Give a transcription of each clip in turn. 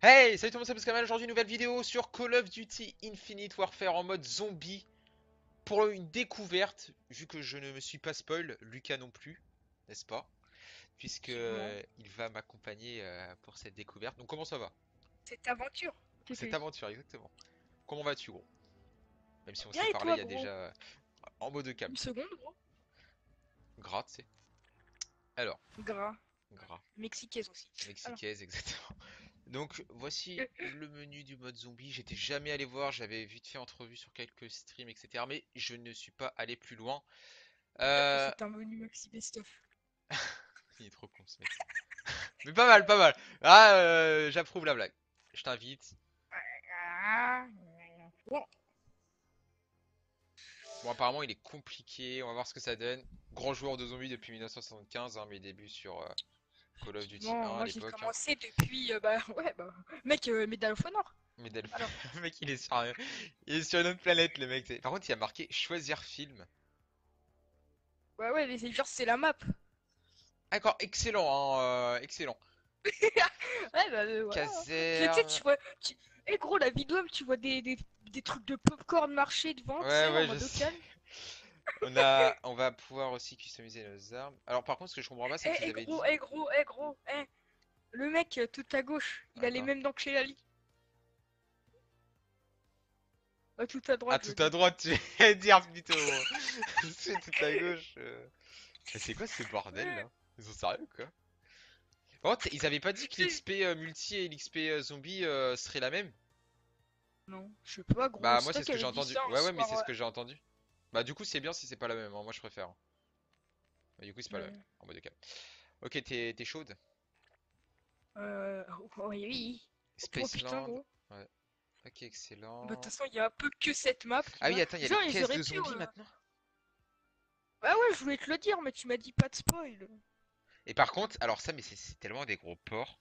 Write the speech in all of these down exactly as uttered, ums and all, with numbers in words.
Hey, salut tout le monde, c'est Pascal. Aujourd'hui, nouvelle vidéo sur Call of Duty Infinite Warfare en mode zombie pour une découverte, vu que je ne me suis pas spoil, Lucas non plus, n'est-ce pas? Puisque Effectivement, euh, il va m'accompagner euh, pour cette découverte. Donc comment ça va? cette aventure. Cette Tété. aventure, exactement. Comment vas-tu, gros? Même si on Bien s'est et parlé toi, il y a gros? déjà euh, en mode calme. Une seconde, gros. Gras, tu sais. Alors, Gras. gras, Mexicaise aussi. Alors, mexicaise, exactement. Donc voici euh, le menu du mode zombie. J'étais jamais allé voir, j'avais vite fait entrevue sur quelques streams, et cetera. Mais je ne suis pas allé plus loin. dire que Euh, c'est un menu maxi best-of. Il est trop con ce mec. Mais pas mal, pas mal. Ah, euh, j'approuve la blague. Je t'invite. Ah, bon, Bon, apparemment, il est compliqué. On va voir ce que ça donne. Grand joueur de zombies depuis mille neuf cent soixante-quinze, hein, mes débuts sur euh, Call of Duty effectivement, un à moi j'ai l'époque. Hein. commencé depuis. Euh, bah ouais, bah. Mec, euh, Medal of Honor. Mais Del- Alors, le mec, il est sur, un- il est sur une autre planète, le mec. Par contre, il a marqué choisir film. ouais, ouais, les genre c'est la map. D'accord, excellent, hein, euh, excellent. Ouais, bah euh, voilà. Tu sais, Caserne. tu vois. Tu... Eh gros, la vidéo, tu vois des, des, des trucs de popcorn marcher devant, tu Ouais, sais, en ouais, je mode au sais. calme. On a, on va pouvoir aussi customiser nos armes. Alors, par contre, ce que je comprends pas, c'est Eh, qu'ils eh avaient gros, dit. eh gros, eh gros, eh. Le mec, euh, tout à gauche, il a les D'accord. mêmes dents que chez Ali. Euh, tout à Ah, droite, je tout veux à dire. droite, tu vas dire plutôt. C'est tout à gauche. euh. Mais c'est quoi ce bordel Ouais, là? Ils sont sérieux quoi? Par contre, ils avaient pas dit que c'est- l'X P euh, multi et l'X P euh, zombie euh, seraient la même? Non, je sais pas, gros. Bah, C'est moi, toi c'est ce qui que j'ai avais dit entendu. ça un Ouais, ouais, mais soir. c'est ce Ouais. que j'ai entendu. Bah, du coup, c'est bien si c'est pas la même. Hein. Moi, je préfère. Bah, du coup, c'est pas la même. Ouais. En mode de calme. Ok, t'es t'es chaude? Euh, oh, oui, oui. Oh putain, Spaceland. gros. Ouais. Ok, Bah, de toute excellent. façon, il y a un peu que cette map Ah là. oui, attends, il y a les Genre, ils caisses auraient de pu. zombies euh, maintenant? Bah ouais, je voulais te le dire, mais tu m'as dit pas de spoil. Et par contre, alors ça, mais c'est c'est tellement des gros ports.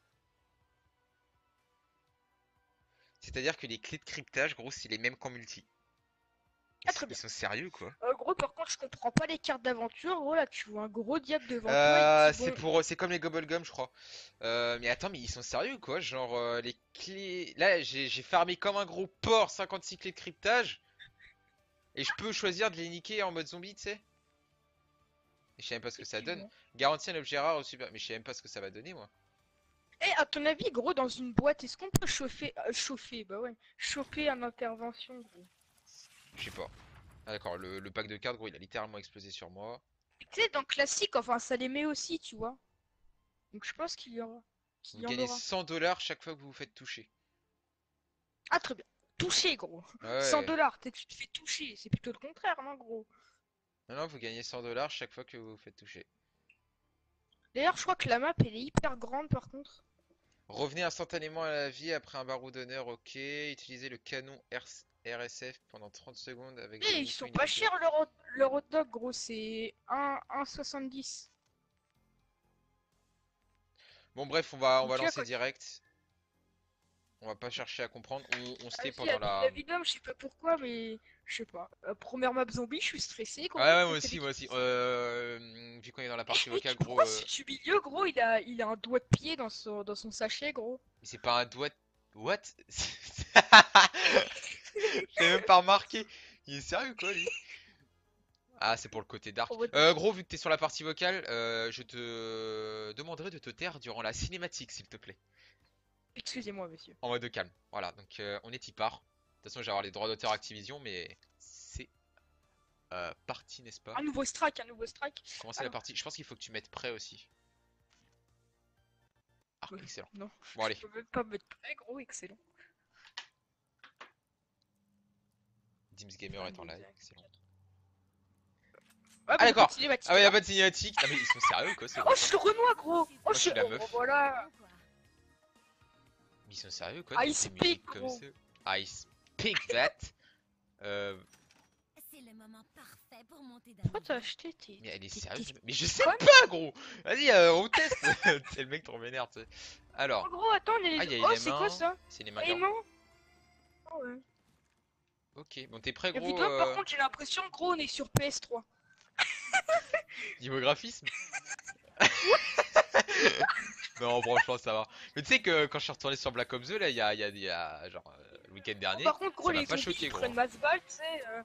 C'est-à-dire que les clés de cryptage, gros, c'est les mêmes qu'en multi. Ils Ah, sont très ils bien. sont sérieux, quoi. Euh, gros, par contre, je comprends pas les cartes d'aventure. Gros, là, tu vois un gros diable devant toi. Il Euh, dit c'est bon. pour, c'est comme les Gobblegum, je crois. Euh, mais attends, mais ils sont sérieux quoi? Genre euh, les clés. Là, j'ai j'ai farmé comme un gros porc cinquante-six clés de cryptage et je peux choisir de les niquer en mode zombie, tu sais? Et je sais même pas ce que ça donne. Effectivement. Garantie un objet rare au super. Mais je sais même pas ce que ça va donner, moi. Eh, à ton avis, gros, dans une boîte, est-ce qu'on peut chauffer. euh, chauffer, bah ouais. Chauffer en intervention, gros. Je sais pas. Ah, d'accord, le, le pack de cartes, gros, il a littéralement explosé sur moi. Tu sais, dans classique, enfin, ça les met aussi, tu vois. Donc je pense qu'il y aura. Qu'il Vous y en gagnez aura. cent dollars chaque fois que vous vous faites toucher. Ah, très bien. Toucher, gros. cent Ouais. dollars, tu te fais toucher. C'est plutôt le contraire, non, gros. Non, non, vous gagnez cent dollars chaque fois que vous vous faites toucher. D'ailleurs, je crois que la map, elle est hyper grande, par contre. Revenez instantanément à la vie après un barreau d'honneur, ok. Utilisez le canon R S F pendant trente secondes avec des Eh, ils munitions sont pas illimitées. chers, leur, hot- leur hot dog, gros. C'est un un soixante-dix. Bon bref, on va, on va Donc là, lancer quand tu... direct. On va pas chercher à comprendre. On, on se tait Vas-y, pendant la, la... la vidéo, je sais pas pourquoi, mais... Je sais pas. Euh, première map zombie, je suis stressé, Ouais, gros. ouais, moi Toi, t'as aussi, des moi trucs aussi. qui... Euh, vu qu'on est dans la Eh, partie vocale, mec, gros... pourquoi euh, si du milieu, gros, il a, il a un doigt de pied dans son, dans son sachet, gros? Mais c'est pas un doigt... What? J'avais même pas remarqué. Il est sérieux quoi, lui? Ah, c'est pour le côté dark. En mode... Euh, gros, vu que t'es sur la partie vocale, euh, je te demanderai de te taire durant la cinématique, s'il te plaît. Excusez-moi, monsieur. En mode calme. Voilà, donc euh, on est y part. De toute façon, j'ai avoir les droits d'auteur Activision, mais c'est euh, parti, n'est-ce pas? Un nouveau strike, un nouveau strike. Commencer la Alors, partie. Je pense qu'il faut que tu mettes prêt aussi. Ah, euh, excellent. non, Bon, je allez. peux même pas mettre prêt, gros, excellent. Dims Gamer est en live. Excellent. Ah, Ah, mais y a pas de d'accord. Ah, cinématique, ouais, y a alors. pas de cinématique. Ah, mais ils sont sérieux, quoi, ces Oh, je gens-là. suis le Renoir, gros. Oh, Moi, je je suis... suis la Oh, bon, meuf. voilà. Mais ils sont sérieux, quoi, de mettre Ice des Peak, musiques comme gros. ça. I speak that. Euh, C'est le moment parfait pour monter d'un Pourquoi t'as niveau. acheté tes... mais elle est tes... sérieuse. tes... Mais je sais connes? pas, gros. Vas-y, euh, on teste. C'est le mec trop m'énerve, tu sais. Oh, Alors. gros, attends, on est Ah, les... il y a Oh, les c'est quoi, mains. ça? C'est les Oh, mains les gardes. mains. Oh, ouais. Ok, bon, t'es prêt, La gros, vidéo, par euh, contre, j'ai l'impression, gros, on est sur P S trois. niveau graphisme? Non, franchement, ça va. Mais tu sais que quand je suis retourné sur Black Ops deux, là, il y a, il y a, il y a genre euh, le week-end dernier, Par contre, gros, ça m'a les pas zombies choqué, qui gros. prennent masse balle, tu sais. Euh...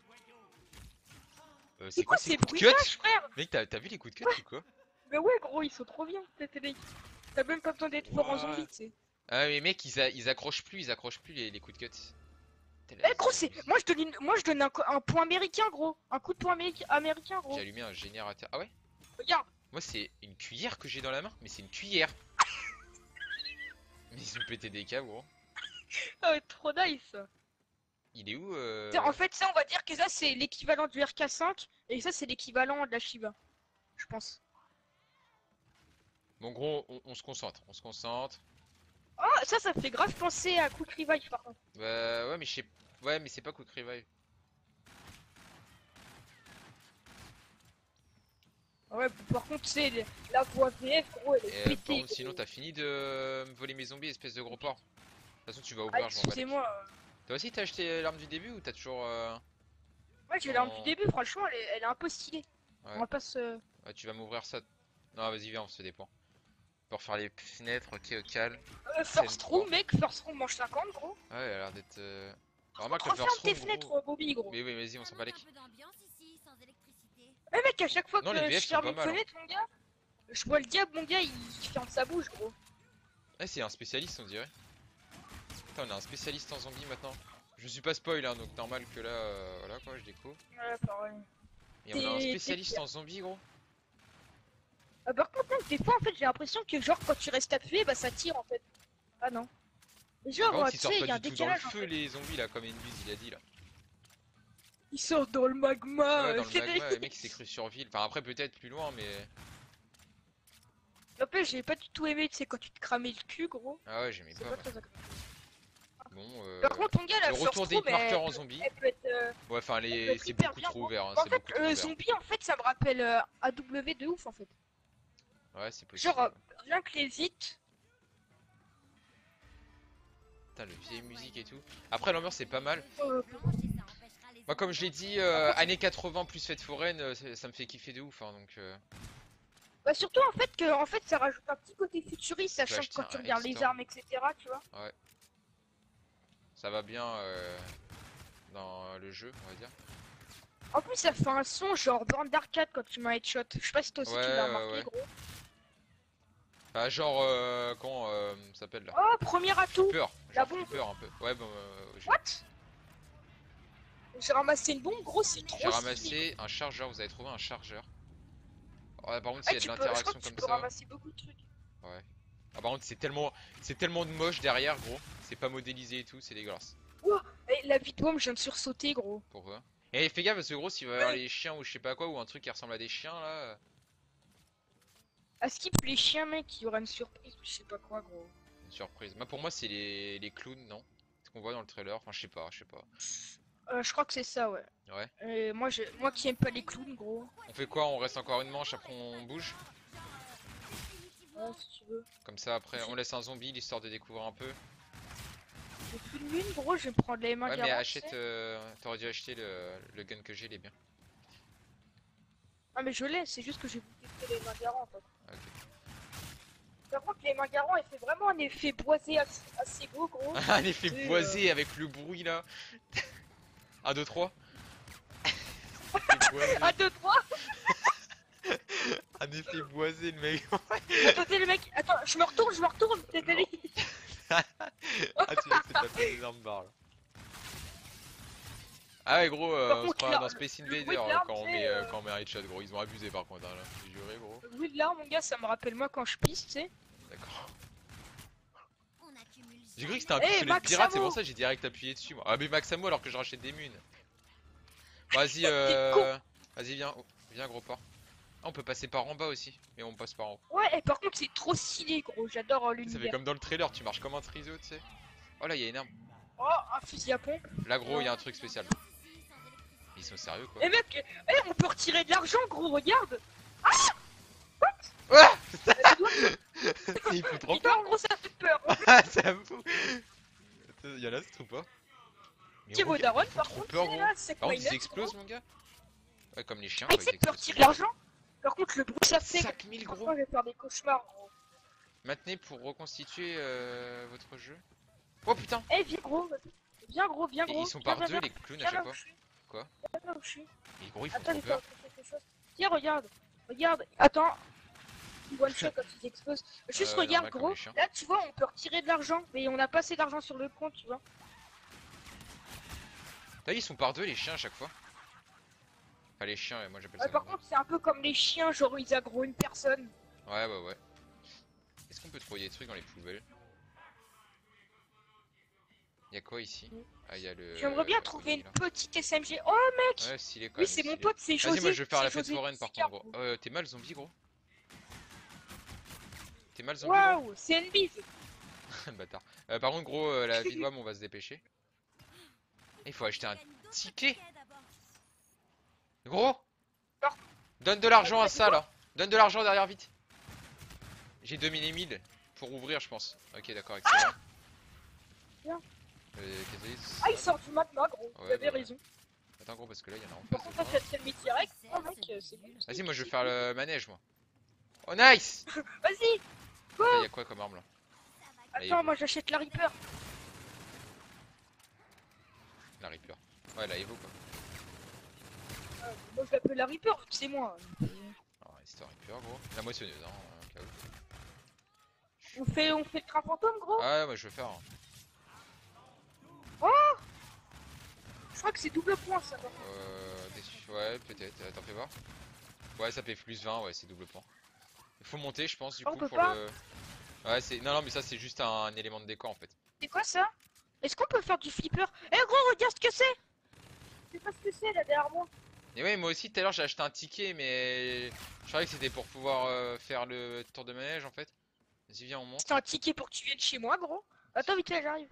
Euh, C'est c'est quoi quoi ces ces coups de cut? bruitages, frère? Mec, t'as t'as vu les coups de cut ou quoi? Mais ouais, gros, ils sont trop bien, t'es télé. T'as même pas besoin d'être fort en What? zombie, tu sais. Ah, mais mec, ils, a- ils accrochent plus, ils accrochent plus les, les coups de cut. Eh, gros, c'est. Moi, je donne, une... Moi, je donne un, co- un point américain, gros. Un coup de poing améri- américain, gros. J'ai allumé un générateur. Ah ouais? Regarde. Moi, c'est une cuillère que j'ai dans la main, mais c'est une cuillère. Mais ils ont pété des câbles, gros. Ah ouais, trop nice. Il est où euh... Tiens, en fait, ça, on va dire que ça, c'est l'équivalent du R K cinq. Et ça, c'est l'équivalent de la Shiva. Je pense. Bon, gros, on, on se concentre, on se concentre. Oh, ça, ça me fait grave penser à Quick Revive, par contre. Bah, ouais, mais je sais. Ouais, mais c'est pas Quick Revive. Ouais, par contre, tu sais, la voix V F, gros, elle est Et, euh, par pétée. contre, sinon, t'as fini de me voler mes zombies, espèce de gros porc. De toute façon, tu vas Ah, ouvrir, je m'en bats. les excusez-moi. euh, couilles. Toi aussi, t'as acheté l'arme du début ou t'as toujours. Euh... Ouais, j'ai l'arme Non. du début, franchement, elle est, elle est un peu stylée. Ouais. On va pas se. Ouais, tu vas m'ouvrir ça. Non, vas-y, viens, on se dépend. Pour faire les fenêtres, ok, au calme. Euh, first room, mec, first room mange cinquante, gros. Ouais, elle a l'air d'être. Euh... Remarque le Referme first tes room, fenêtres, gros. Bobby, gros. Mais oui, vas-y, on s'en bat les Un couilles. peu d'ambiance ici, sans électricité. Eh, mec, à chaque fois Non, que les V F je sont ferme pas une mal, hein. fenêtre, mon gars, je vois le diable, mon gars, il il ferme sa bouche, gros. Ah, c'est un spécialiste, on dirait. Putain, on a un spécialiste en zombie maintenant. Je suis pas spoil, hein, donc normal que là, euh, voilà quoi, je découvre. Ouais, pareil. Et on a un T'es- spécialiste t'es- en zombie, gros. Ah, par contre, non, des fois, en fait, j'ai l'impression que, genre, quand tu restes appuyé, bah ça tire, en fait. Ah non. Et Par genre, contre, euh, ils tu sortent sais, il y a pas un du tout dans le décalage. en feu, fait. les zombies là, comme Enbus il a dit là. Ils sortent dans le magma. Ouais, euh, dans le c'est magma, des- le mec il s'est cru sur ville. Enfin, après, peut-être plus loin, mais. En fait, j'ai pas du tout aimé, tu sais, quand tu te cramais le cul, gros. Ah ouais, j'aimais C'est pas. pas moi. très agréable. Bon, euh. Par contre, ton gars, la Le first retour des room, elle, marqueurs en zombie. elle peut être. euh, Ouais, enfin, elle peut les... être c'est hyper beaucoup bien, trop gros. ouvert. Hein, En c'est fait, beaucoup trop euh, ouvert. zombie, en fait, ça me rappelle euh, A W de ouf, en fait. Ouais, c'est possible. Genre, euh, rien que les hits. Putain, le vieille musique et tout. Après, l'ambiance c'est pas mal. euh, Brancher, ça empêchera les Moi, comme je l'ai dit, euh, années quatre-vingts plus fête foraine, euh, ça ça me fait kiffer de ouf. Hein, donc. Euh... Bah, surtout, en fait, que en fait, ça rajoute un petit côté futuriste, sachant que acheter quand un tu regardes les Hellstorm. armes, et cetera, tu vois. Ça va bien euh, dans le jeu, on va dire. En plus, ça fait un son genre bande d'arcade quand tu m'as headshot. Je sais pas si toi aussi Ouais, tu l'as ouais, remarqué, ouais. gros. Enfin, genre, euh, comment euh, ça s'appelle là? Oh, premier atout. Peur. La Genre bombe. peur un peu. Ouais, bon, euh, j'ai- What? J'ai ramassé une bombe, gros, c'est trop j'ai stylé. ramassé un chargeur. Vous avez trouvé un chargeur. Ouais, par contre, Ah, s'il y a tu de peux, je crois l'interaction que tu comme peux ça. ramasser beaucoup de trucs. Ouais. Ah, par contre, c'est tellement, c'est tellement de moche derrière, gros. C'est pas modélisé et tout, c'est dégueulasse. Et la vie de bombe, je viens de sursauter, gros. Pourquoi? Et fais gaffe parce que gros, s'il va y avoir les chiens ou je sais pas quoi, ou un truc qui ressemble à des chiens là. euh, À skip les chiens, mec, il y aura une surprise, je sais pas quoi, gros. Une surprise. Moi, pour moi, c'est les, les clowns, non? Ce qu'on voit dans le trailer. Enfin, je sais pas, je sais pas. Euh, je crois que c'est ça, ouais. Ouais. Et moi, je... moi qui aime pas les clowns, gros. On fait quoi? On reste encore une manche, après on bouge? Ouais, si tu veux. Comme ça, après, on laisse un zombie, l'histoire de découvrir un peu. J'ai plus de lune, gros, je vais me prendre les mains Ouais, mais garant, tu achète. sais. euh, T'aurais dû acheter le, le gun que j'ai, il est bien. Ah, mais je l'ai, c'est juste que j'ai bouffé les mains garant, en fait. Ah, ok. Par contre, les mains garant, elle fait vraiment un effet boisé assez, assez beau, gros. Un effet C'est, boisé avec le bruit là. un, deux, trois. un, deux, trois. Un effet boisé, le mec. Attendez, le mec, attends, je me retourne, je me retourne. T'es allé. Ah, tu laisses taper des armes barres là. Ah ouais, gros, euh, Par on se contre, croit là, dans Space le Invader bruit de euh, l'arme, quand, on c'est, met, euh, euh, quand on met un headshot, gros. Ils ont abusé par contre, hein, là. J'ai juré, gros. Le bruit de l'arme, mon gars, ça me rappelle moi quand je pisse, tu sais. D'accord. On accumule J'ai cru que c'était un Eh, pistolet de Max pirate, c'est Ammo. pour ça que j'ai direct appuyé dessus moi. Ah, mais Max Ammo alors que je rachète des munes. Vas-y, T'es euh. con. Vas-y, viens, oh, viens, gros porc. Ah, on peut passer par en bas aussi, mais on passe par en haut. Ouais, et par contre, c'est trop stylé, gros. J'adore euh, Ça fait l'univers. comme dans le trailer, tu marches comme un triseau, tu sais. Oh là, il y a une arme. Oh, un fusil à pompe. Là, gros, il y a un truc spécial. Ils sont sérieux quoi. Eh, mec, eh, on peut retirer de l'argent, gros, regarde. Ah Euh, tu vois, Il fout trop dis peur. donc, gros, ça fait peur. Ah, ça me fout. Il y en a, c'est trop pas. Mais Tiens, gros, vos ils darons, font par trop contre, peur, c'est gros. là, c'est Par quoi contre, ils explosent, mon gars. Ouais, comme les chiens. Ah, quoi, tu sais ils que tu explosent. retires de l'argent. Par contre, le bruit que ça fait, cinq mille, franchement, gros. je vais faire des cauchemars, gros. Maintenez pour reconstituer euh, votre jeu. Oh putain! Eh, viens gros, vas-y. Viens gros, viens Et gros. ils sont Viens, par viens, deux viens. les clowns à Viens chaque là où fois. je suis. Quoi? Viens là où je suis. Et gros ils font Attends, trop il faut peur. faire quelque chose. Tiens, regarde. Regarde. Attends. Ils one shot quand ils explosent. Juste Euh, regarde normal, comme gros. les chiens. Là, tu vois, on peut retirer de l'argent. Mais on a pas assez d'argent sur le compte, tu vois. T'as vu ils sont par deux les chiens à chaque fois. Enfin les chiens, ouais, moi j'appelle Ouais, ça par comme ça. contre, c'est un peu comme les chiens, genre ils aggroent une personne. Ouais ouais ouais. Est-ce qu'on peut trouver des trucs dans les poubelles? Y'a quoi ici? Ah y'a le... J'aimerais bien euh, trouver Oni, une là. petite S M G. Oh mec! Ouais stylé quand Oui, même. c'est mon stylé. pote, c'est José. Vas-y moi je vais faire c'est la fête José foraine par Picard, contre gros. gros. Euh, t'es mal zombie gros? T'es mal zombie gros? Waouh, c'est une bise. Bâtard. Euh, par contre gros, euh, la vie de Wam on va se dépêcher. Il faut acheter un Gagne d'autres ticket. tickets d'abord. Gros! Non. Donne de l'argent à Vas-y, ça là. Donne de l'argent derrière vite. J'ai deux mille et mille pour ouvrir je pense. Ok d'accord excellent. Bien. Euh, qu'est-ce que Ah, il sort du magma, gros. Vous Ouais, avez bah ouais. raison. Attends gros parce que là il y en a en Par face contre, de ça, moi. c'est le métier direct. Oh mec, euh, c'est bon. Vas-y moi je vais faire le manège moi. Oh nice! Vas-y. Il y a quoi comme arme là? Là, il y a Attends, moi j'achète la Reaper. la Reaper. Ouais la Evo quoi. Euh, moi je l'appelle la Reaper, vu que c'est moi. Ah, c'est la Reaper gros. La moissonneuse hein, au cas où. On fait, on fait le train fantôme, gros. Ah ouais moi je vais faire. hein. Je crois que c'est double point ça. par contre. Euh, déçu. Ouais peut-être. Attends fais voir. Ouais ça fait plus vingt, ouais c'est double point. Il faut monter je pense du On coup peut pour pas le... Ouais c'est... Non non mais ça c'est juste un, un élément de décor en fait. C'est quoi ça? Est-ce qu'on peut faire du flipper? Eh gros, regarde ce que c'est! C'est pas ce que c'est là derrière moi. Et ouais moi aussi tout à l'heure j'ai acheté un ticket mais... Je croyais que c'était pour pouvoir euh, faire le tour de manège en fait. Vas-y viens on monte. C'est un ticket pour que tu viennes chez moi, gros. Attends, vite là, j'arrive.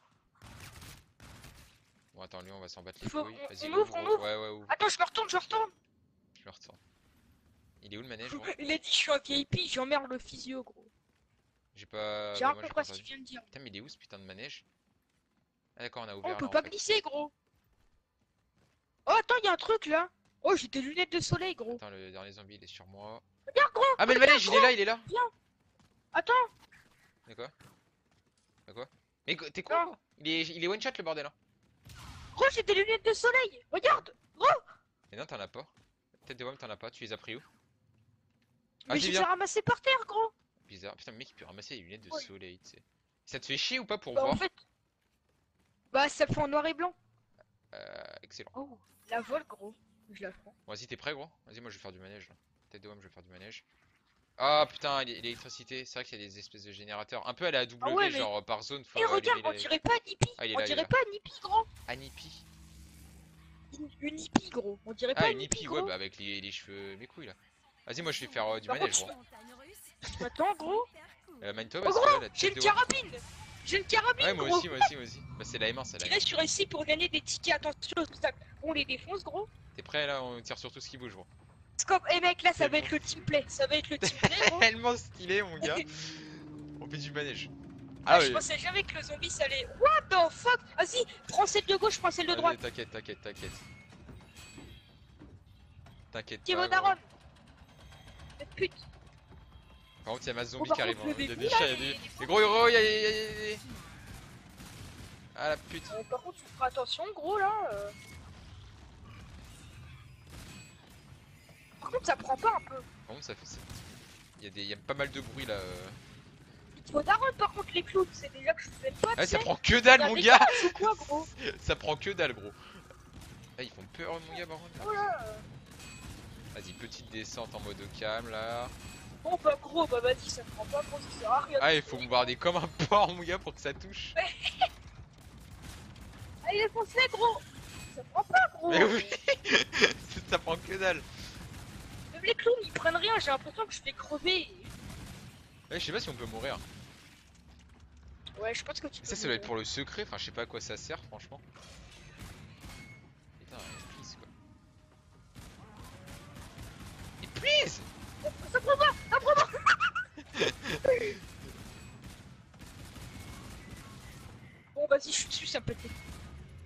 Bon attends lui on va s'en battre les Faut- couilles. on- Vas-y on ouvre, on ouvre. Ouais ouais ouvre. Attends, je me retourne, je me retourne. Je me retourne. Il est où le manège gros? Il a dit je suis un V I P, j'emmerde le physio, gros. J'ai pas... J'ai bah, un moi, j'ai compris pas ce qu'il entendu. vient de dire. Putain mais il est où ce putain de manège? Ah d'accord on a Oh, ouvert on peut là, en pas fait. glisser, gros. Oh, attends, il y a un truc là. Oh, j'ai des lunettes de soleil, gros. Attends le dernier zombie il est sur moi. Regarde, gros. Ah mais le regarde, manège il est là il est là. Attends. De quoi? De quoi? Mais go- t'es quoi Non. gros? Il est, il est one shot le bordel hein. Gros, j'ai des lunettes de soleil. Regarde. Mais non t'en as pas. Peut-être de Wam t'en as pas, tu les as pris où? Mais Vas-y je les ai viens. ramassés par terre, gros. Bizarre. Putain le mec il peut ramasser les lunettes de Ouais. soleil tu sais. Ça te fait chier ou pas pour Bah, voir? en fait. Bah, ça fait en noir et blanc. Euh, excellent. Oh, la vol, gros. Je la prends. Bon, vas-y t'es prêt gros? Vas-y moi je vais faire du manège là. Tête de Wam je vais faire du manège. Ah putain l'é- l'électricité, c'est vrai qu'il y a des espèces de générateurs. Un peu à la W Ah ouais, mais- genre par zone faut Et regarde, allumer on les- dirait pas un hippie. Ah, il est On là, il est dirait là. pas un hippie, gros. Anipi. Une, une hippie, gros. On dirait pas Ah un une hippie, hippie gros. ouais bah avec les, les cheveux mes couilles là. Vas-y moi je vais faire euh, du Par manège contre, gros. Montagne russe. Attends, gros. Super cool. Euh, Mine-toi Oh, parce que gros, là la j'ai tête une de Wam. carabine. J'ai une carabine, Ouais moi gros. aussi moi aussi moi aussi. Bah c'est la M un c'est la M un. Tirez sur ici pour gagner des tickets. Attention aux obstacles. On les défonce, gros. T'es prêt là? On tire sur tout ce qui bouge gros. Scope. Eh mec, là, ça C'est va bon. être le teamplay. Ça va être le teamplay, gros. Tellement stylé mon gars. On fait du manège. Ah, Ah je oui. pensais jamais que le zombie ça allait. What the fuck? Vas-y, prends celle de gauche, prends celle de Allez, droite. T'inquiète t'inquiète t'inquiète. T'inquiète Qui pas. est gros. Daron? Cette pute. Par contre il y a ma zombie Bon, par qui arrive. contre, hein. le Il y a début, des là, chats, il y a il des... est- des gros héros, il y a il y a- il y a- il y a- Ah la pute. Euh, par contre, tu feras attention, gros là. euh. Par contre, ça prend pas un peu. Par contre ça fait ça. Il y a des... il y a pas mal de bruit là. euh. Il faut Daron, par contre, les clowns, c'est déjà que je fais pas. Ouais tu ça sais. prend que dalle T'as mon des gars. gaz ou quoi, gros? Ça prend que dalle gros. Ah ils font peur mon gars par contre. Oh là. euh. Vas-y petite descente en mode calme là. Bon, bah, gros, bah, vas-y, ça prend pas, gros, ça sert à rien. Ah il faut bombarder comme un porc mon gars pour que ça touche. Allez, foncez, gros. Ça prend pas, gros. Mais oui. Ça prend que dalle. Même les clowns, ils prennent rien. J'ai l'impression que je vais crever. Ouais je sais pas si on peut mourir. Ouais, je pense que tu peux. Ça, ça doit être pour le secret, enfin je sais pas à quoi ça sert franchement. Putain, please quoi. Et please. Ça prend pas. Ça prend pas. Bon, vas-y, je suis dessus, ça peut être.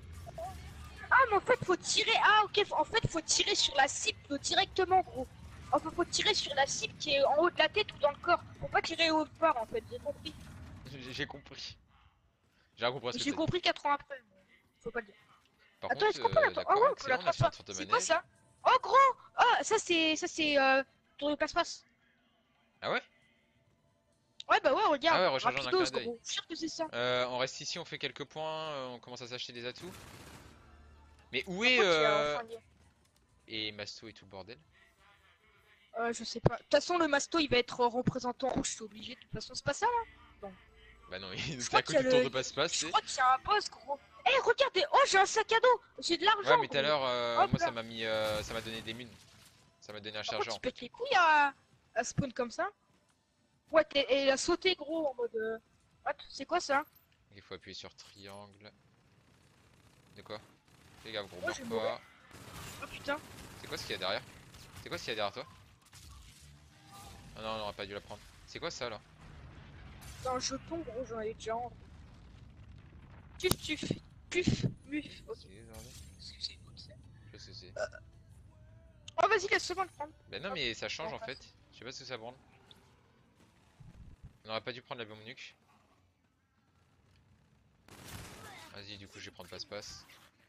Ah, mais en fait, faut tirer. Ah, ok, en fait, faut tirer sur la cible directement, gros. En on peut pas tirer sur la cible qui est en haut de la tête ou dans le corps. Faut pas tirer au part en fait, j'ai compris. J'ai j'ai compris. J'ai rien compris à ce que J'ai t'as dit. compris quatre ans après. mais Faut pas le dire. Par Attends, contre, est-ce qu'on peut euh, la tra- d'accord, oh, ouais, on peut excellent, la on a fait un transformer. tour de C'est quoi manège. ça? Oh gros! Ah ça c'est ça c'est euh, tour de passe-passe. Ah ouais? Ouais bah ouais regarde, Ah ouais, rechargeant d'un rapidos clin d'œil. gros. Je suis sûr que c'est ça. Euh, on reste ici, on fait quelques points, euh, on commence à s'acheter des atouts. Mais où Par est contre, il y a un euh... flingue. et Masto et tout le bordel? Euh, je sais pas. De toute façon le masto il va être représentant rouge, c'est obligé. De toute façon c'est pas ça là. Bah non, Je c'est crois à qu'il côté y du a tour le- de passe-passe, Je c'est. crois qu'il y a un boss gros. Eh regardez, oh j'ai un sac à dos, j'ai de l'argent. Ouais, mais tout à gros. l'heure, euh, Hop moi là. ça m'a mis, euh, ça m'a donné des munes. Ça m'a donné un Par contre, chargeur. tu pètes les couilles à, à spawn comme ça. Ouais, t'es- et il a sauté gros en mode. euh, What? C'est quoi ça? Il faut appuyer sur triangle. De quoi? Fais gaffe, gros, Oh, j'ai meurs pas. Oh putain. C'est quoi ce qu'il y a derrière? C'est quoi ce qu'il y a derrière toi? Ah non, on aurait pas dû la prendre. C'est quoi ça là? C'est un jeton gros, j'en ai déjà un. Tuf tuf. Puf. Muf. Ok. C'est bordel. Excusez-moi. c'est- Je sais c'est. Oh vas-y, laisse-moi le prendre. Bah non, mais ça change Bon, en fait. Je sais pas ce que ça branle. On aurait pas dû prendre la bombe nuque. Vas-y, du coup, je vais prendre passe-passe.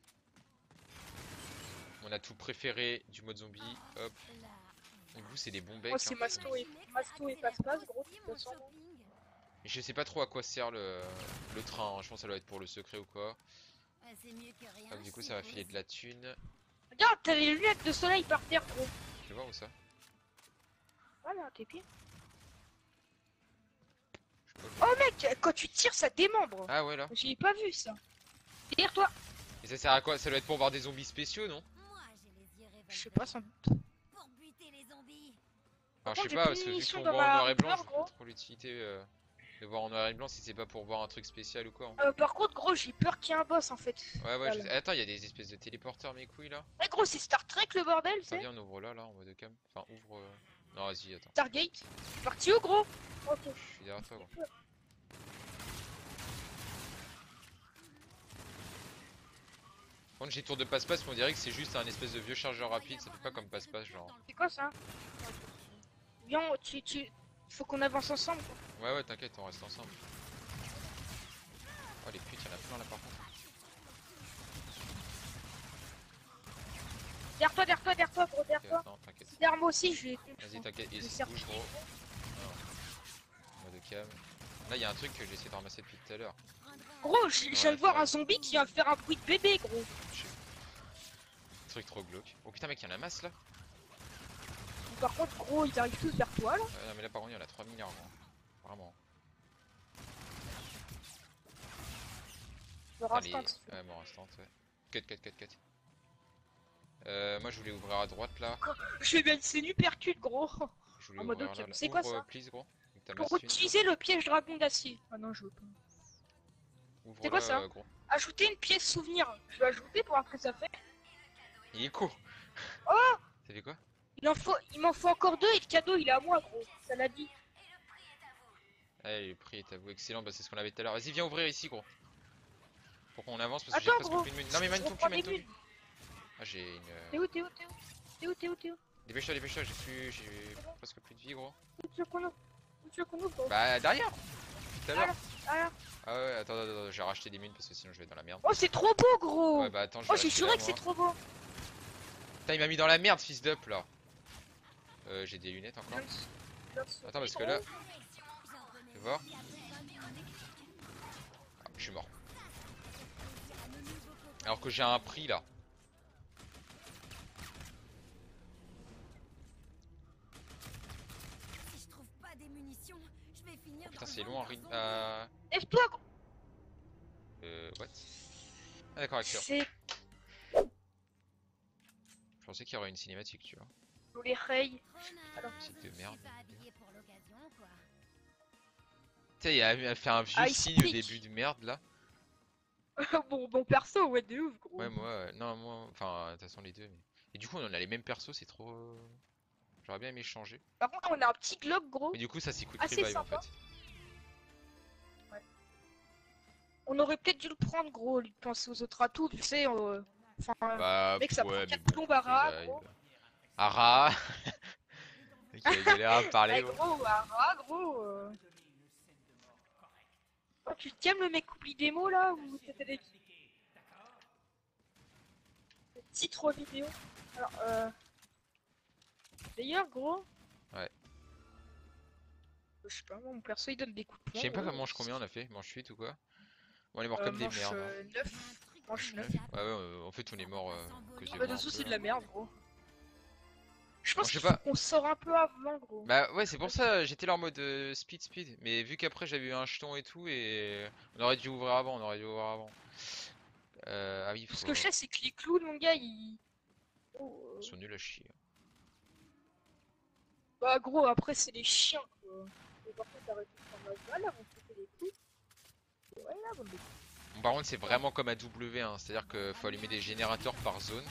Mon atout préféré du mode zombie. Hop. Là. Donc vous, c'est des bons becs. Moi c'est hein. Masto et Masto et passe-passe gros. De toute façon. Et je sais pas trop à quoi sert le, le train. hein. Je pense que ça doit être pour le secret ou quoi. Ouais, c'est mieux que rien. Hop, du coup, je ça va suppose. filer de la thune. Regarde, t'as les lunettes de soleil par terre gros. Je vais voir où ça. Voilà, tes pieds. Je sais pas. Oh mec, quand tu tires ça démembre. Ah ouais, là. J'ai pas vu ça. Derrière toi. Et ça sert à quoi? Ça doit être pour voir des zombies spéciaux, non? Moi, j'ai les yeux Je sais révoltés pas sans doute. pour buter les zombies. Alors, je sais contre, j'ai pas, plus parce de que vu munitions qu'on dans voit en ma noir et blanc, peur, je vois gros. pas trop l'utilité euh, de voir en noir et blanc si c'est pas pour voir un truc spécial ou quoi. hein. Euh, par contre gros, j'ai peur qu'il y ait un boss en fait. Ouais, ouais, Voilà. je sais. Attends, il y a des espèces de téléporteurs, mes couilles là. Ouais gros, c'est Star Trek le bordel, Ah, c'est viens, on ouvre là, là, en mode cam. Enfin, ouvre. euh, Non, vas-y, attends. Stargate. C'est parti où gros? Ok. Je suis derrière toi, gros. Par contre, j'ai tour de passe-passe, mais on dirait que c'est juste un espèce de vieux chargeur rapide. Ça fait pas comme passe-passe, genre. C'est quoi ça? Viens, tu, tu... faut qu'on avance ensemble. Quoi. Ouais, ouais, t'inquiète, on reste ensemble. Oh, les putes, y'en a plein là par contre. Derrière toi, derrière toi, derrière toi, gros, derrière Ok, toi. non, t'inquiète. Derrière moi aussi, je vais. Vas-y, t'inquiète, et Je vais c'est bouge, sortir. gros. Non. Mode cam. Là, il y a un truc que j'ai essayé de ramasser depuis tout à l'heure. Gros, je je viens de voir un zombie qui vient faire un bruit de bébé, gros. Truc trop glauque. Oh putain, mec, y'en a masse là. Par contre, gros, ils arrivent tous vers toi là. Ouais, non, mais là, par contre, il y en a trois milliards, gros. Vraiment. Leur Allez, instinct. si tu veux. ouais, bon, instant, ouais. Cut, cut, cut, cut. Euh, moi, je voulais ouvrir à droite là. Je vais bien c'est hypercute, gros. Je voulais En mode ouvrir ok, là. là. c'est quoi Ouvre, ça euh, please, gros. Avec ta Pour masse thune. utiliser le piège dragon d'acier. Ah non, je veux pas. Ouvre c'est quoi là, ça euh, gros. Ajouter une pièce souvenir. Je vais ajouter pour voir ce que ça fait. Il est court. Oh Ça fait quoi? Il en faut, il m'en faut encore deux et le cadeau il est à moi, gros. Ça l'a dit. Allez, le prix est à vous. Excellent, bah c'est ce qu'on avait tout à l'heure. Vas-y, viens ouvrir ici, gros. Pour qu'on avance parce que j'ai Attends, presque gros. plus de mine. Non, mais mène Je ton cul, reprends mène des ton cul. mules. Ah, j'ai une. euh, T'es où, t'es où, t'es où T'es où, t'es où, t'es où Dépêche-toi, dépêche-toi, j'ai plus. J'ai presque plus de vie, gros. Où tu veux qu'on ouvre Où tu veux qu'on ouvre, gros Bah, derrière. Tout à l'heure. Ah là. Ah ouais, attends, attends, attends, j'ai racheté des mines parce que sinon je vais être dans la merde. Oh, c'est trop beau, gros. Ouais, bah attends, je Oh, vais j'ai acheter juré là, que c'est moi. trop beau. Putain, il m'a mis dans la merde, fils d'up là. Euh, j'ai des lunettes encore. Attends, parce que là. Tu vas voir. Ah, je suis mort. Alors que j'ai un prix là. Si je trouve pas des munitions, je vais finir Oh, putain, dans c'est le long, ventre Henri. d'un zombie. Euh. Lève-toi, gros. Euh. What? Ah, d'accord, excellent. C'est Je pensais qu'il y aurait une cinématique, tu vois. nous les rails. Renard, C'est de je suis merde. pas habillé pour l'occasion, quoi. Tu sais, il a, il a fait un vieux Ah, il signe au speak. début de merde là. bon, bon perso, ouais, de ouf, gros. Ouais, moi, euh, non, moi, enfin, de toute façon, les deux. Mais... Et du coup, on a les mêmes persos, c'est trop. euh, J'aurais bien aimé changer. Par contre, on a un petit globe, gros. Mais du coup, ça c'est quick Assez revive en sympa. fait. On aurait peut-être dû le prendre, gros, au lieu de penser aux autres atouts, tu sais. euh, Enfin, Bah, mec, ça ouais, prend mais quatre bon, plombes à ras, revive. gros. Ara Il a galéré à parler. Ah, gros. gros, ah, ah, gros. euh. Oh, tu tiens le mec oublie des mots là ou c'était des titres vidéo? Alors, euh... D'ailleurs, gros. Ouais. Je sais pas, mon perso il donne des coups de Je poing. sais pas gros. comment mange combien on a fait, mange huit ou quoi? Bon, on est mort Euh, comme des manche merdes. hein. euh, neuf. Manche neuf. Ouais, ouais, euh, en fait on est mort euh, à cause Ah de bah, de moi toute un façon, peu, c'est de là. la merde, gros. Je Bon, pense je sais qu'il faut pas. qu'on sort un peu avant, gros. Bah ouais, c'est pour ça, j'étais là en mode euh, speed speed. Mais vu qu'après j'avais eu un jeton et tout, et on aurait dû ouvrir avant, on aurait dû ouvrir avant. Euh, ah oui, Tout ce faut... que je sais, c'est que les clowns, mon gars, ils. Oh, euh, Ils sont nuls à chier. Bah, gros, après, c'est les chiens, quoi. Mais par contre, arrêtez de prendre la balle avant de péter les couilles. Et ouais, là, bon, mais- Bon, par contre, c'est vraiment comme à W, hein, c'est-à-dire qu'il faut allumer des générateurs par zone.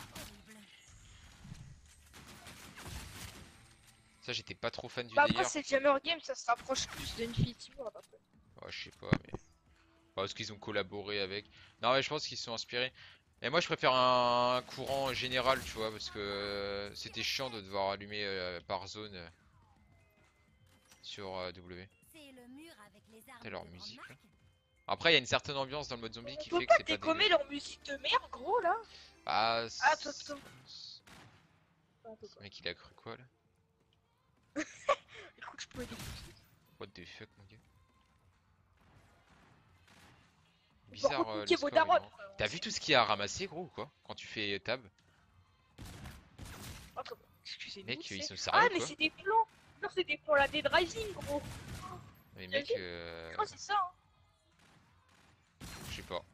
Ça, j'étais pas trop fan du Bah, après, délire. c'est Jammer Game, ça se rapproche plus d'Infinity Ward, après. Ouais, je sais pas, mais. Bah, parce qu'ils ont collaboré avec. Non, mais je pense qu'ils se sont inspirés. Et moi, je préfère un courant général, tu vois, parce que euh, c'était chiant de devoir allumer euh, par zone euh, sur euh, W. C'est le mur avec les armes C'est leur de grande musique, là. marque. Après, il y a une certaine ambiance dans le mode zombie On qui peut fait que pas c'est pas décommer dégueu. leur musique de merde, gros, là. Ah, Ah, attends, c'est- attends. Attends, Ce attends. mec, il a cru quoi là? Écoute, je peux aider. What the fuck, mon gars? Par Bizarre contre, euh, niquez le vos score. il est darons, grand. frère. T'as vu tout ce qu'il y a à ramasser, gros, ou quoi? Quand tu fais tab? Attends, excusez-nous. Mec, tu ils sais. sont Ah, sérieux mais quoi? c'est des plans. Non, c'est des plans là, des Rising, gros. Mais T'as mec, vu euh... Oh, c'est ça, hein. je sais pas.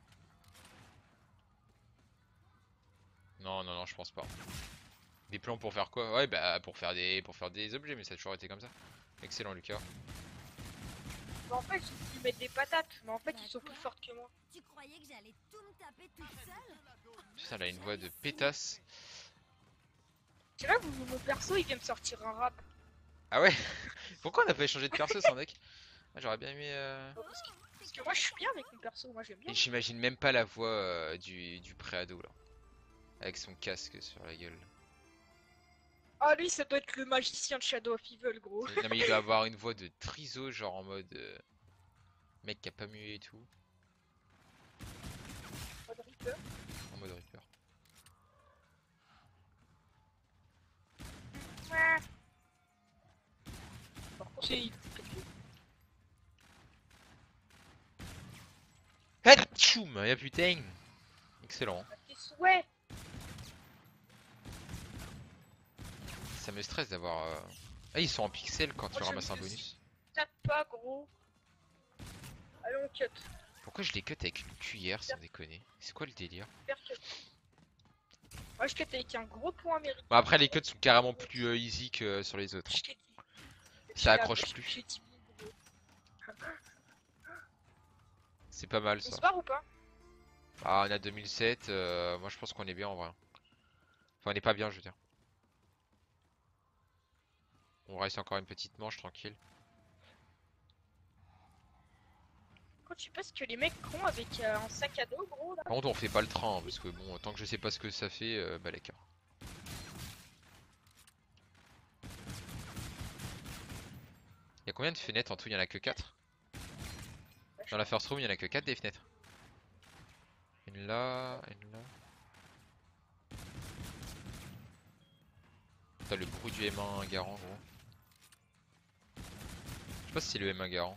Non, non, non, je pense pas. Des plans pour faire quoi? Ouais, bah pour faire des pour faire des objets, mais ça a toujours été comme ça. Excellent, Lucas. Bah, en fait, ils mettent des patates, mais en fait, Bah, ils sont quoi plus forts que moi. Tu croyais que j'allais tout me taper toute seule? Putain, elle a une voix de pétasse. C'est là où mon perso il vient me sortir un rap. Ah ouais? Pourquoi on a pas échangé de perso sans deck? Ah, j'aurais bien aimé. Euh... Parce que, parce que moi je suis bien avec mon perso, moi j'aime bien. Et j'imagine même pas la voix euh, du, du préado là. Avec son casque sur la gueule. Ah, lui, ça doit être le magicien de Shadow of Evil, gros. Non mais il doit avoir une voix de triso, genre en mode euh, mec qui a pas mué et tout, Pas de Reaper. en mode Reaper. Ouais. Par contre, c'est. Hatchoum, ah putain. Excellent. Tes souhaits. Ça me stresse d'avoir... euh, Ah ils sont en pixels quand tu Moi, ramasses un j'aime bonus. Tape pas, gros. Allez, on cut. Pourquoi je les cut avec une cuillère sans déconner? C'est quoi le délire? Super cut. Moi je cut avec un gros point américain. Bon après les cuts sont carrément plus euh, easy que euh, sur les autres. Je t'ai dit. Ça J'ai- accroche j'ai- plus. j'ai dit, gros. C'est pas mal On ça. se barre ou pas? Ah on a deux mille sept, euh, moi je pense qu'on est bien en vrai. Enfin on est pas bien je veux dire. On reste encore une petite manche tranquille. Quand tu penses que les mecs cront avec euh, un sac à dos, gros là. Par contre on fait pas le train hein, parce que bon tant que je sais pas ce que ça fait, euh, bah l'écart. Y'a combien de fenêtres en tout? Y'en a que quatre. Dans la first room y'en a que quatre des fenêtres. Une là, une là. T'as le bruit du M un garant gros. Je sais pas si c'est le M un garant.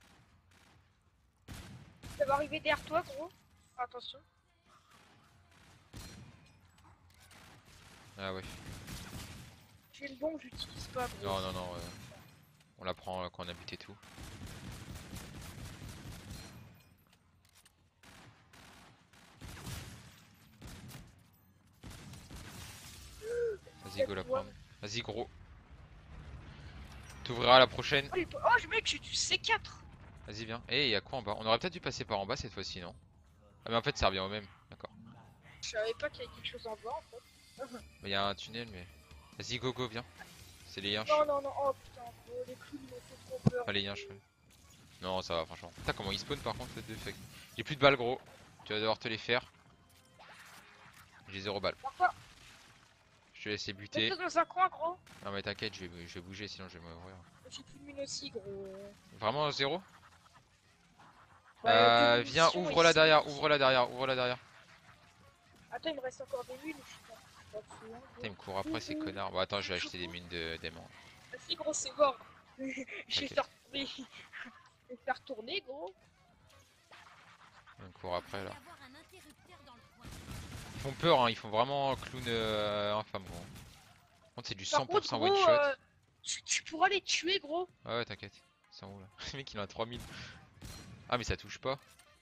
Ça va arriver derrière toi, gros. Attention. Ah ouais. J'ai une bombe, j'utilise pas, gros. Non non non. euh, On la prend euh, quand on a buté tout. Vas-y go la prendre. Vas-y gros. T'ouvriras la prochaine. Oh, il peut- oh, mec, j'ai du C quatre. Vas-y viens. Eh y'a quoi en bas? On aurait peut-être dû passer par en bas cette fois-ci non? Ah mais en fait ça revient au même. D'accord. Je savais pas qu'il y avait quelque chose en bas en fait. Bah y'a un tunnel mais... Vas-y go go viens. C'est les yinches. Non, non, non, oh putain, gros, les clowns m'ont fait trop peur. Pas les yinches. ouais. Non ça va franchement. Putain comment ils spawn par contre les deux fuck. J'ai plus de balles gros. Tu vas devoir te les faire. J'ai zéro balles. Parfois, Je Je vais laisser buter. Mets-toi dans un coin, gros. Non mais t'inquiète, je vais, je vais bouger sinon je vais mourir. J'ai plus de mine aussi, gros. Vraiment zéro? Ouais, Euh, deux viens, munitions ouvre la ici. derrière, ouvre la derrière, ouvre la derrière. Attends, il me reste encore des mines. Je suis pas- je suis pas dessus, hein, Putain, il me gros. court après ces connards. Bon attends, je vais acheter des mines de d'aimant. Vas-y, gros, c'est mort. Je vais T'inquiète. faire tourner. Je vais faire tourner, gros. Il me court après là. Il va y avoir un interrupteur dans le coin. Ils font peur, hein, ils font vraiment clown euh, infâme gros. Par contre c'est du Par cent pour contre, cent gros, one shot. euh, tu, tu pourras les tuer, gros. Ah ouais t'inquiète. Ils sont où là? Le mec il en a trois mille. Ah mais ça touche pas.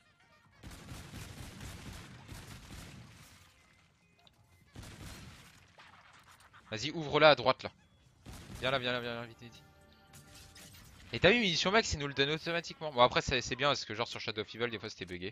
Vas-y ouvre-la à droite là. Viens là, viens là, viens là, vite, vite. Et t'as vu munition max, il nous le donne automatiquement. Bon après c'est c'est bien parce que genre sur Shadow of Evil des fois c'était bugué.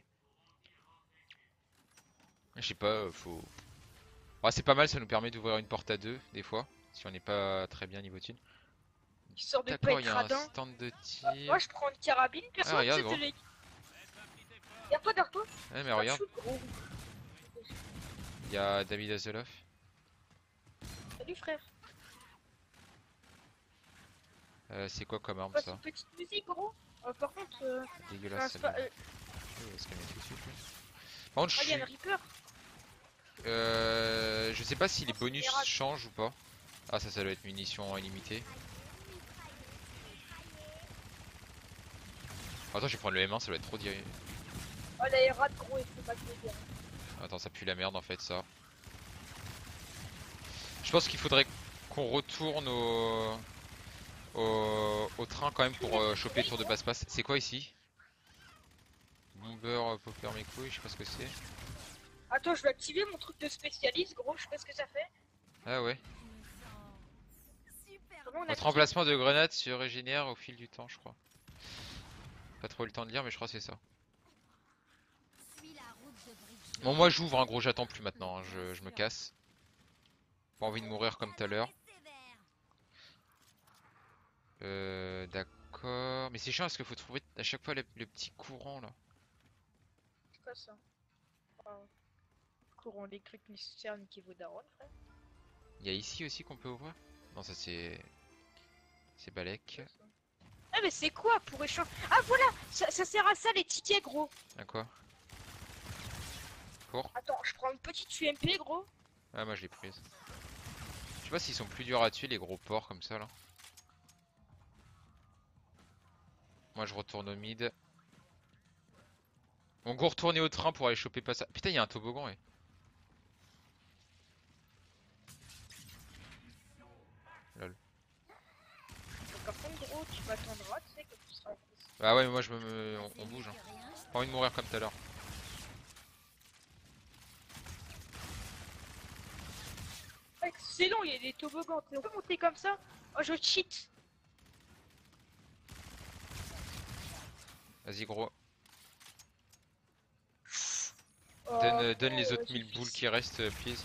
Je sais pas, euh, faut... Ah, c'est pas mal, ça nous permet d'ouvrir une porte à deux des fois. Si on n'est pas très bien niveau thune. Histoire de pas D'accord, il être y a un radin. stand de Ah, tir. moi, je prends une carabine. Perso, Ah, regarde, tu sais, gros. te l'ai dit. Y'a pas derrière toi. Ouais mais regarde, Shoot, gros. il y a David Hasselhoff. Salut, frère. Euh, c'est quoi comme arme Passe ça? une petite musique, gros. Euh, par contre, euh, Dégueulasse c'est celle-là. un spa- euh, Oh, elle se calme tout de suite, lui. Par contre ah, je y a suis... un Reaper. Euh, je sais pas si les Oh, c'est bonus Mirage. changent ou pas. Ah ça ça doit être munitions illimitées. Attends je vais prendre le M un, ça doit être trop direct. Oh, l'aérate, gros, il faut pas te le dire. Attends ça pue la merde en fait ça. Je pense qu'il faudrait qu'on retourne au... au... au train quand même pour euh, choper le tour de passe-passe. C'est quoi ici? Bomber, euh, popper mes couilles, je sais pas ce que c'est. Attends, je vais activer mon truc de spécialiste, gros. Je sais pas ce que ça fait. Ah ouais. Je me sens super. Comment on Votre active? emplacement de grenade se régénère au fil du temps je crois. Pas trop eu le temps de lire mais je crois que c'est ça. Suis la route de Bridge. Bon moi j'ouvre hein, gros, j'attends plus maintenant, hein, je, je me casse. Pas envie de mourir comme tout à l'heure. Euh d'accord. Mais c'est chiant parce qu'il faut trouver à chaque fois le, le petit courant là. C'est quoi ça? Ah, courant électrique nécessaire, Nikivo Daron, frère. Il y a ici aussi qu'on peut ouvrir? Non ça c'est... C'est Balek. Ah, mais c'est quoi pour échanger? Ah, voilà! Ça, ça sert à ça, les tickets, gros. À quoi? Pour? Attends, je prends une petite U M P, gros. Ah moi je l'ai prise. Je sais pas s'ils sont plus durs à tuer les gros porcs comme ça là. Moi je retourne au mid. On go retourner au train pour aller choper pas ça. Putain il y a un toboggan ouais. Lol. Par contre, gros, tu m'attendras, tu sais, que tu seras. Ah ouais mais moi je me... me- On, on bouge hein. Pas envie de mourir comme tout à l'heure. Excellent, il y a des toboggans. On peut monter comme ça? Oh, je cheat. Vas-y gros. Oh, Donne, euh, donne non, les ouais, autres j'ai mille fait boules ça. qui restent, euh, please.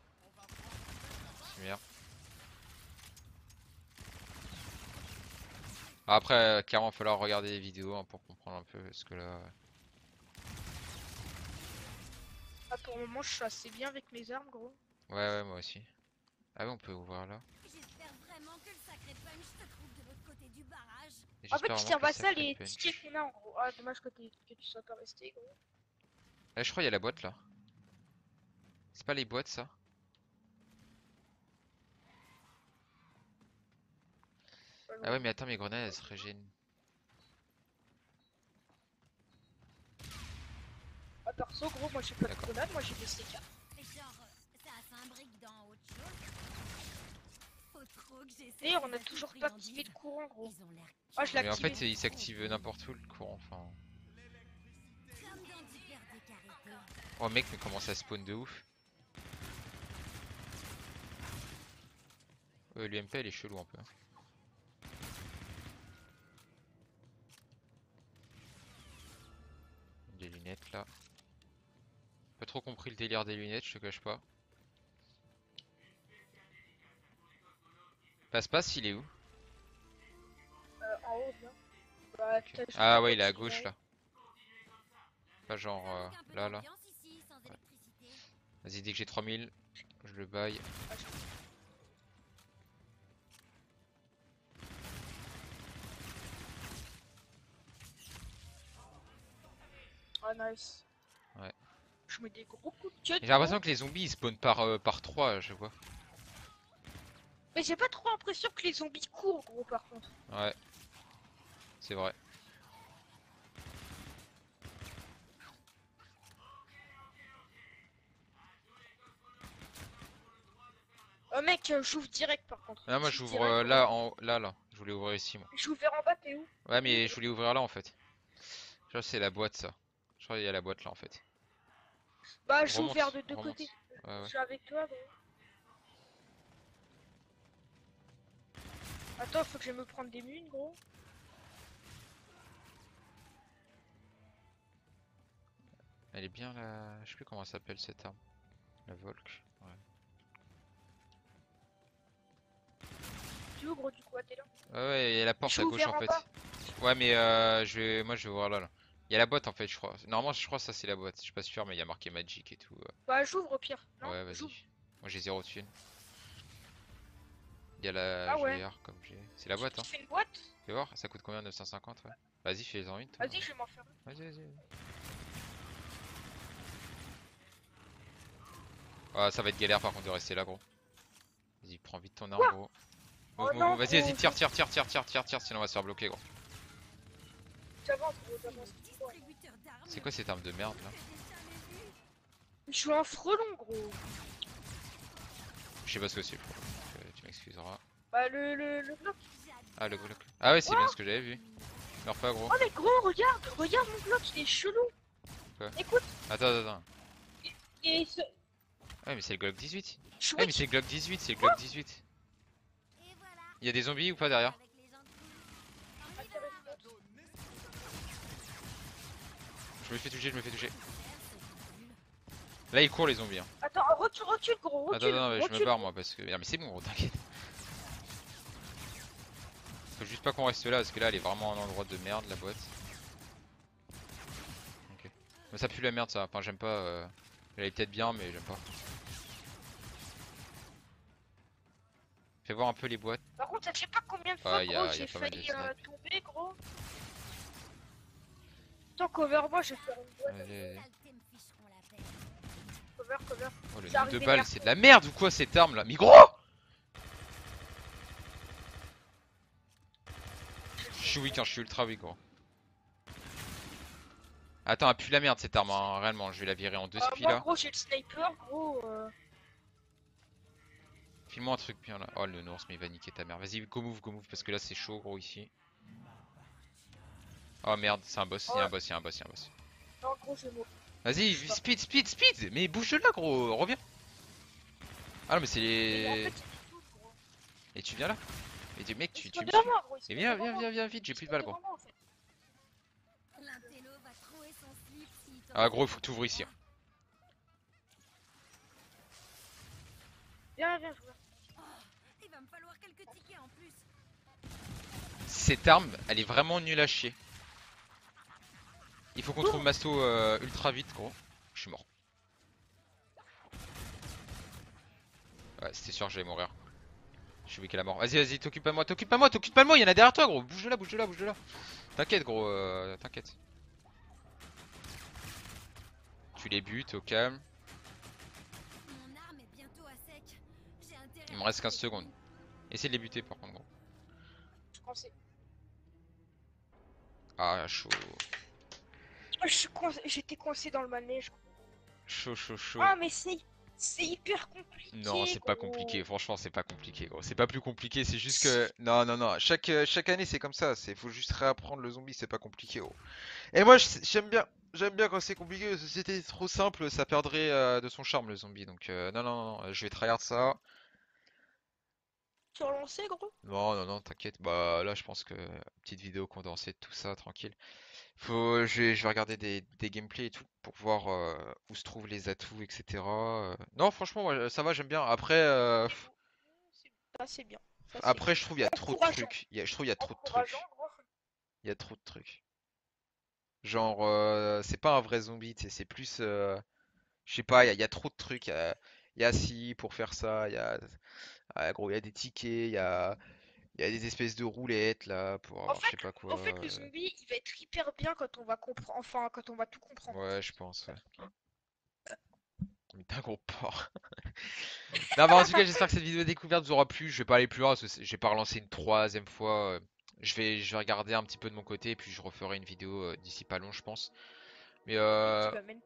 C'est merde. Après, euh, clairement, il va falloir regarder les vidéos hein, pour comprendre un peu ce que là. euh, Ah, pour le moment, je suis assez bien avec mes armes, gros. Ouais, ouais, moi aussi. Ah ouais, on peut ouvrir là. J'espère vraiment que le sacré punch se trouve de l'autre côté du barrage. Et En fait, j'espère tu vraiment servent que à le ça sacré les punch. tickets qu'on a, en gros. Ah, dommage que, t'es- que tu sois pas resté, gros. Ah, je crois qu'il y a la boîte là. C'est pas les boîtes ça? Ah ouais, mais attends, mes grenades elles se régènent. Ah, perso, gros, moi j'ai pas de D'accord. grenade, moi j'ai des C K. Et genre, ça s'imbrique dans autre chose. Faut trop que j'essaie. D'ailleurs, on ces a toujours pas activé friandises. le courant, gros. Ils ont l'air Ah, je l'ai Mais en activé. fait, il s'active n'importe où le courant. Enfin. comme dans d'hyper décarité. Oh mec, mais comment ça spawn de ouf. Euh, L'U M P elle est chelou un peu. Des lunettes là. Pas trop compris le délire des lunettes, je te cache pas. Passe-passe, il est où? Euh, en haut, bien. Bah, Ok. t'as juste Ah à ouais, il est à continuer. gauche là. Pas genre euh, Un peu là là. d'ambiance ici, sans électricité. Vas-y, dès que j'ai trois mille, je le baille. Ah, nice. Ouais. Je mets des gros coups de cut. J'ai l'impression que les zombies ils spawnent par, euh, par trois, je vois. Mais j'ai pas trop l'impression que les zombies courent, gros, par contre. Ouais, c'est vrai. Oh mec, euh, j'ouvre direct par contre. Ah, moi j'ouvre direct, euh, gros. là, en là, là. Je voulais ouvrir ici, moi. J'ouvre vers en bas, t'es où? Ouais, mais je voulais ouvrir là en fait. Je crois que c'est la boîte, ça. Je crois qu'il y a la boîte là en fait. Bah, j'ouvre vers Remonte, de deux remonte. côtés. Ouais, ouais. Je suis avec toi, gros. Attends, faut que je me prendre des mines, gros. Elle est bien là. Je sais plus comment ça s'appelle cette arme. La Volk. Ouais. Tu es où, gros, du coup? Ah, t'es là? Ouais, ouais, il y a la porte Je à suis gauche en ouvert en fait. bas. Ouais, mais euh, je vais, moi je vais voir là, là. Il y a la boîte en fait, je crois. Normalement, je crois que ça c'est la boîte. Je suis pas sûr, mais il y a marqué Magic et tout. Bah, j'ouvre au pire. Non, Ouais, vas-y. j'ouvre. Moi j'ai zéro thunes. Il y a la Ah ouais. G R comme j'ai. C'est la boîte, Tu hein. fais une boîte? Fais voir, ça coûte combien? neuf cent cinquante, ouais. Vas-y, fais-en une, toi. Vas-y, je vais m'en faire une. Vas-y, vas-y. Ah, ça va être galère par contre de rester là, gros. Vas-y, prends vite ton arme, Quoi? gros. Oh Move, move, non, move. Vas-y, vas-y, gros, tire, tire, tire, tire, tire, tire, tire, sinon on va se faire bloquer, gros. J'avance, gros, j'avance. Distributeur d'armes. C'est quoi cette arme de merde là? que j'ai jamais vu. Je suis un frelon, gros. Je sais pas ce que c'est, donc, euh, tu m'excuseras. Bah, le, le, le bloc. Ah, le bloc. Ah, ouais, c'est bien ce que j'avais vu. Meurs pas, gros. Oh, mais gros, regarde, regarde mon bloc, il est chelou. Quoi? Écoute, Attends, attends, attends. et ce. Ouais, mais c'est le Glock dix-huit. Je Ouais, mais c'est le Glock dixhuit, c'est le Glock dix-huit. Et voilà. Il y a des zombies ou pas derrière? Avec les gens de Hormis dans la botte. Je me fais toucher, je me fais toucher. Là, ils courent les zombies. Hein. Attends, recule, recule, gros, Attends, recule. attends, mais je me recule. barre moi parce que. Non, mais c'est bon, gros, t'inquiète. Faut juste pas qu'on reste là parce que là, elle est vraiment à un endroit de merde, la boîte. Ok. Mais ça pue la merde, ça. Enfin, j'aime pas. Euh... Elle est peut-être bien, mais j'aime pas. Fais voir un peu les boîtes. Par contre, ça fait pas combien de fois, Ah, y a- gros, y a j'ai pas mal de failli euh, snipes. tomber, gros. Tant cover moi, je vais faire une boîte. Vas-y, vas-y. Saletés me ficheront la paix. Cover, cover. Oh, le C'est nombre de arrivé balles, vers c'est de toi. la merde ou quoi cette arme là? Mais gros! Je suis weak, hein, je suis ultra weak, gros. Attends, elle pue la merde cette arme, hein, réellement. Je vais la virer en deux Ah, spi moi, là. gros, j'ai le sniper, gros. Euh... File-moi un truc bien là. Oh, le nours, mais il va niquer ta mère. Vas-y, go move, go move, parce que là c'est chaud, gros, ici. Oh merde, c'est un boss, il y a un boss, il y a un boss, il y a un boss. Non, gros, je vais mourir. Vas-y, speed, speed, speed! Mais bouge de là, gros, reviens! Ah non, mais c'est Mais en les. fait, c'est tout, gros. Et tu viens là? Mais tu, mec, tu, Ils tu sont me suis. devant moi, gros. ils sont Et viens, devant viens, moi. viens, viens vite, j'ai Ils plus de sont balles, gros. devant moi, en fait. L'intello va trouer son slip s'il t'en Ah, gros, il fait faut que t'ouvres ici. hein. Viens, viens, je vois. Oh, il va me falloir quelques tickets en plus. Cette arme, elle est vraiment nulle à chier. Il faut qu'on trouve Masto euh, ultra vite, gros. Je suis mort. Ouais, c'était sûr que j'allais mourir. Je suis weak à la mort. Vas-y, vas-y, t'occupe pas de moi, t'occupe pas de moi, t'occupe pas de moi, il y en a derrière toi, gros. Bouge de là, bouge de là, bouge de là. T'inquiète, gros, euh, t'inquiète. Tu les butes au calme. Mon arme est bientôt à sec. J'ai intérêt Il me à reste quinze couper. secondes. Essaye de les buter par contre, gros. Je pensais. Ah, chaud. Oh, je suis coincé- J'étais coincé dans le manège. Chaud, chaud, chaud. Ah, mais c'est. C'est hyper compliqué. Non, c'est pas gros. compliqué. Franchement, c'est pas compliqué, gros. C'est pas plus compliqué. C'est juste que. Non, non, non. Chaque, euh, chaque année, c'est comme ça. C'est faut juste réapprendre le zombie. C'est pas compliqué, gros. Et moi, je- j'aime bien. J'aime bien quand c'est compliqué. Si c'était trop simple, ça perdrait euh, de son charme, le zombie. Donc, euh, non, non, non. Je vais tryhard ça. Tu as lancé, gros? Non, non, non, t'inquiète. Bah, là, je pense que. Petite vidéo condensée de tout ça, tranquille. Faut, je vais, je vais regarder des, des gameplays et tout pour voir euh, où se trouvent les atouts, et cetera. Euh, Non, franchement, moi, ça va, j'aime bien. Après, euh, C'est pff, beau. C'est- Ça, c'est bien. Ça, c'est après, je trouve il y a trop de encourageant. trucs. Il y a- je trouve il y a trop de Encourageant, trucs. gros. Il y a trop de trucs. Genre, euh, c'est pas un vrai zombie, tu sais, c'est plus, euh, je sais pas, il y a, il y a trop de trucs. Il y a, il y a ci pour faire ça. Il y a, ah, gros, il y a des tickets. Il y a, il y a des espèces de roulettes là pour En avoir je fait, sais pas en fait, quoi. le euh, zombie, il va être hyper faire bien quand on va comprendre, enfin quand on va tout comprendre. Ouais, je pense, ouais. Mais t'es un gros porc. Non, bah en tout cas, j'espère que cette vidéo découverte vous aura plu. Je vais pas aller plus loin parce que c'est- j'ai pas relancé une troisième fois. euh, Je vais, je vais regarder un petit peu de mon côté et puis je referai une vidéo euh, d'ici pas long, je pense. Mais Et euh, tu vas même-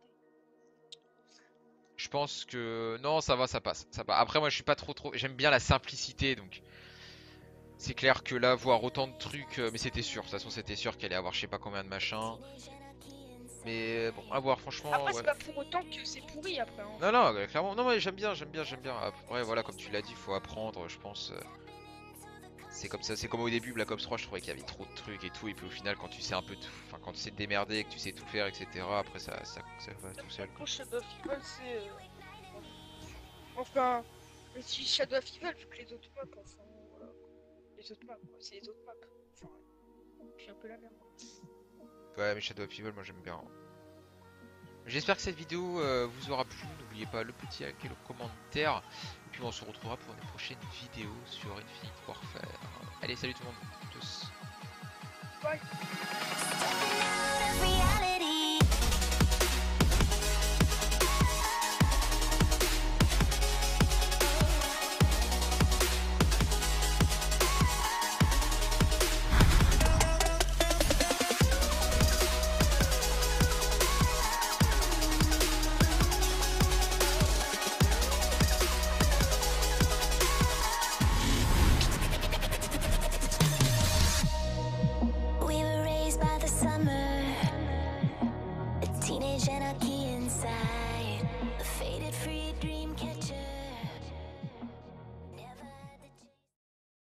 je pense que non, ça va, ça passe, ça passe. Après, moi, je suis pas trop, trop. J'aime bien la simplicité, donc c'est clair que là, voir autant de trucs, euh, mais c'était sûr. De toute façon, c'était sûr qu'elle allait avoir je sais pas combien de machins. Mais bon, à voir, franchement, Après, ouais. c'est pas pour autant que c'est pourri après. Hein. Non, non, euh, clairement, non, mais j'aime bien, j'aime bien, j'aime bien. Après, voilà, comme tu l'as dit, faut apprendre, je pense. euh, C'est comme ça, c'est comme au début Black Ops trois, je trouvais qu'il y avait trop de trucs et tout, et puis au final, quand tu sais un peu tout, enfin, quand tu sais te démerder, que tu sais tout faire, et cetera, après ça, ça, ça va tout seul. Pour Shadow of Evil, c'est. euh, Enfin, si Shadow of Evil, vu que les autres maps, enfin, voilà. Les autres maps, quoi, c'est les autres maps. Enfin, puis un peu la merde. Ouais, mais Shadow of Evil, moi j'aime bien. J'espère que cette vidéo euh, vous aura plu. N'oubliez pas le petit like et le commentaire. Et puis on se retrouvera pour une prochaine vidéo sur Infinite Warfare. Allez, salut tout le monde, tous. Bye. Reality. We were raised by the summer, a teenage anarchy inside.